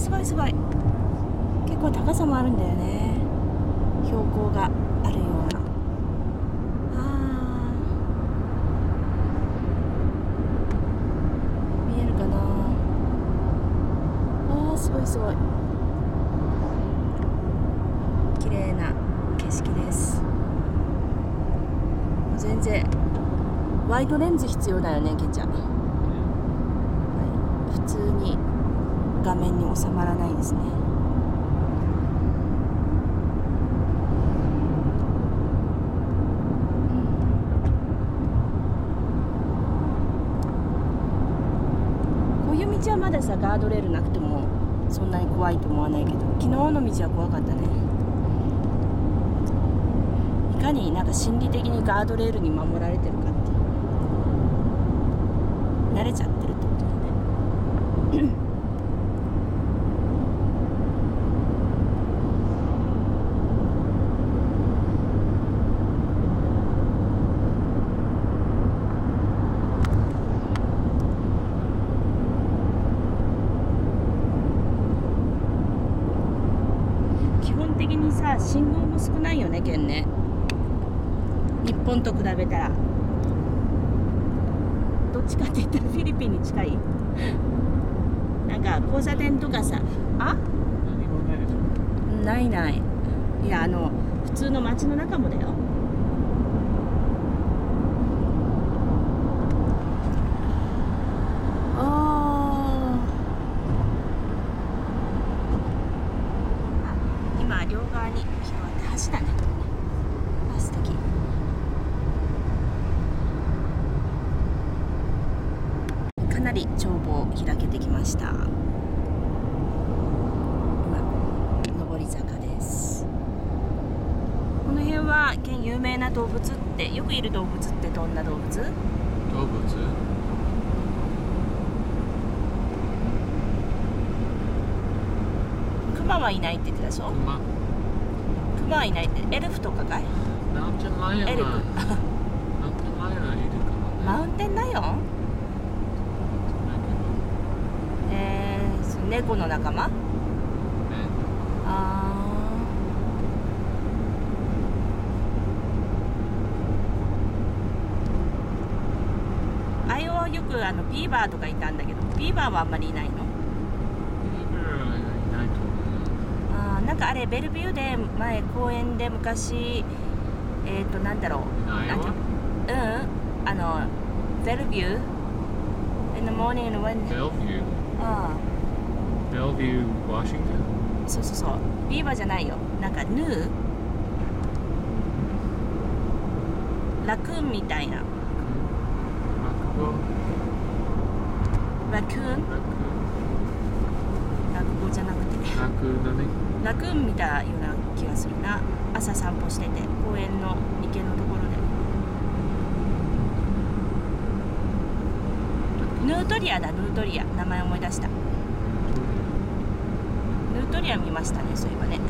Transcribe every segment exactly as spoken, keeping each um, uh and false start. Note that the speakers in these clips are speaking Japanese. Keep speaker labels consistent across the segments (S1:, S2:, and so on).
S1: すごいすごい。結構高さもあるんだよね。標高があるような。あー、見えるかな。あー、すごいすごい。綺麗な景色です。全然ワイドレンズ必要だよね、ケンちゃん。はい、普通に画面に収まらないですね。こういう道はまださ、ガードレールなくてもそんなに怖いと思わないけど、昨日の道は怖かったね。いかになんか心理的にガードレールに守られてるかっていう、慣れちゃってるってことだね。基本的にさ、信号も少ないよね、県ね。日本と比べたらどっちかって言ったらフィリピンに近い。なんか交差点とかさ、あ？
S2: 何もないでしょ。
S1: ないない。いや、あの普通の街の中もだよ。ああ、今両側に広がって橋だね。あ、素敵。かなり眺望開けてきました。今上り坂です。この辺は県有名な動物って、よくいる動物ってどんな動物？
S2: 動物？
S1: クマはいないって言ってたでしょ。
S2: クマ？
S1: クマはいないって、エルフとかかい？
S2: マウンテンライオンは
S1: エルフ
S2: マウンテンライオンはいるかもね。
S1: マウンテンライオン？えー、そ猫の仲間？
S2: ね。
S1: あー、アイオワはよくあのビーバーとかいたんだけど、ビーバーはあんまりいないの？
S2: ビーバーはいないと思う。
S1: あー、なんかあれベルビューで前公園で昔、えっとなんだろう、
S2: アイオワ？
S1: うん、あのベルビュー in the morning and when
S2: ベルビュー？
S1: あ
S2: ベルビュー、ワシントン？
S1: あ、そうそうそう、ビーバーじゃないよ、なんかヌーラクーンみたいな。
S2: ラクゴ？
S1: ラクーン？
S2: ラク
S1: ラクゴじゃなくて
S2: ラク何？
S1: ラクーン見たような気がするな。朝散歩してて公園の池のところで。ヌートリアだ、ヌートリア、名前思い出した。ヌートリア見ましたね、そういえばね。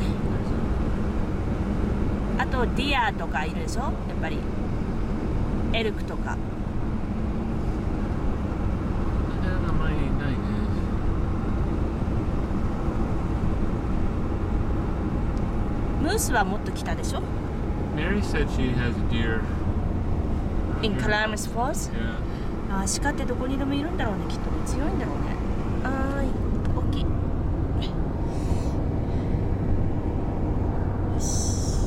S1: あとディアとかいるでしょ、やっぱりエルクとか。
S2: 名前ないね。
S1: ムースはもっと北でしょ。
S2: Mary said she has a deer
S1: In Calamus Falls?
S2: Yeah.
S1: あー、鹿ってどこにでもいるんだろうね、きっとね。強いんだろうね。あー、大きい。よし。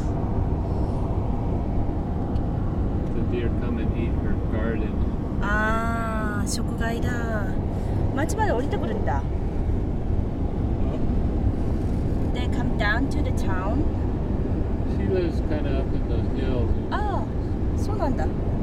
S2: The deer come and eat her garden.
S1: あー、食害だ。町まで降りてくるんだ。They come down to the town.
S2: She lives kind of up in those hills.
S1: ああ、そうなんだ。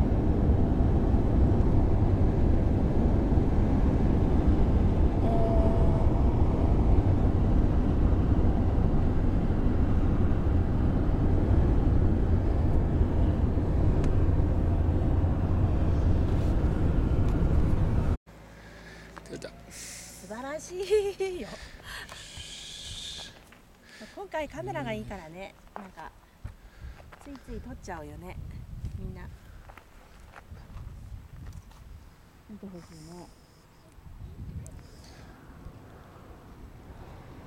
S1: 素晴らしいよ。今回カメラがいいからね、なんかついつい撮っちゃうよね、みんな。見てほしいね。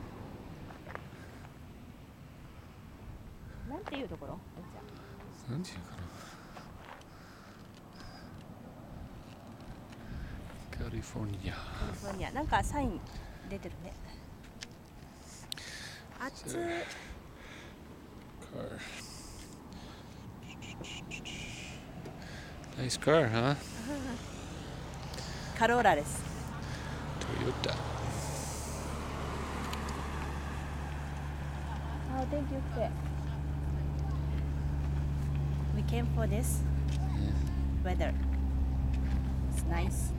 S1: っていうところ。
S2: なんていうかな。カリフォルニア。
S1: カリフォルニア。なんかサイン出てるね。暑い。
S2: Car. Nice car, huh?
S1: カローラです。
S2: Toyota.
S1: Oh, thank you. We came for this weather. It's nice.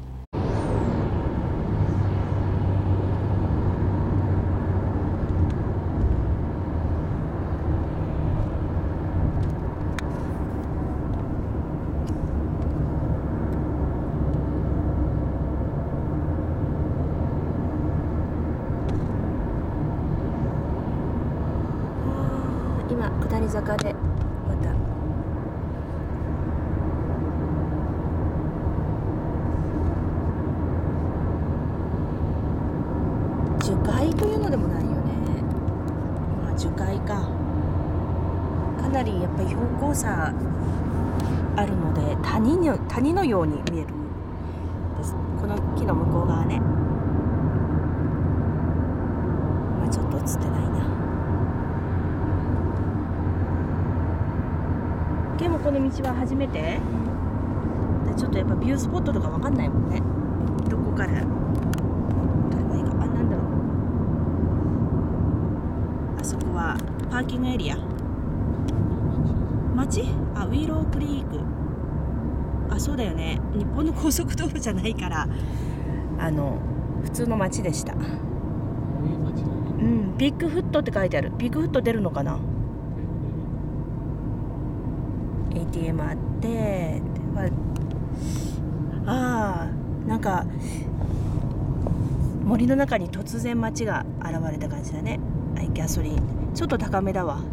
S1: 今下り坂でまた樹海というのでもないよね。まあ樹海か。かなりやっぱり標高差あるので谷の谷のように見えるです。この木の向こう側ね。まあちょっと映ってないな。でもこの道は初めてでちょっとやっぱビュースポットとかわかんないもんね。どこから撮ればいいか。あ、なんだろう。あそこはパーキングエリア。町？あ、ウィーロークリーク。あ、そうだよね。日本の高速道路じゃないからあの普通の町でした。うん、ビッグフットって書いてある。ビッグフット出るのかな。エーティーエム あってああなんか森の中に突然街が現れた感じだね。はい、ギャソリンちょっと高めだわ。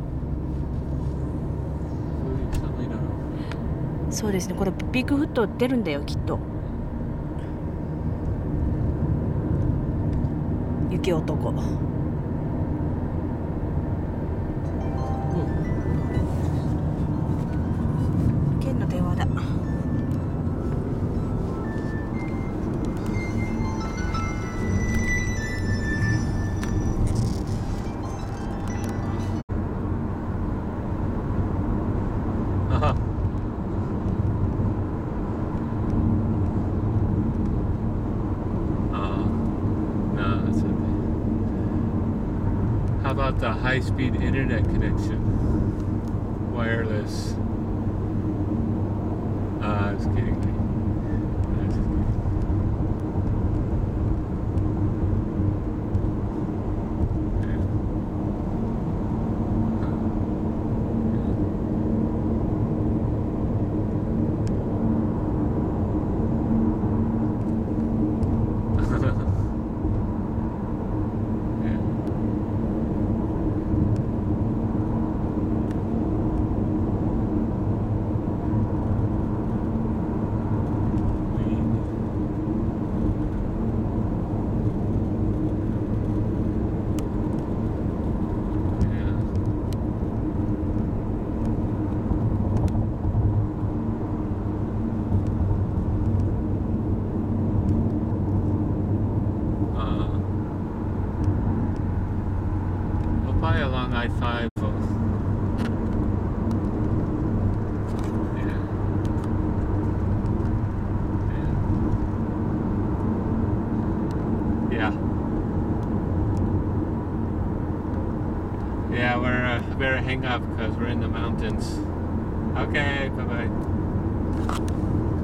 S1: そうですね、これビッグフット出るんだよきっと。雪男。県の電話だ。
S2: How about the high-speed internet connection? Wireless. Ah, I was kidding. I was just kidding. Yeah. Along I five. Yeah. Yeah. Yeah. Yeah, we're uh, better hang up because we're in the mountains. Okay, bye bye.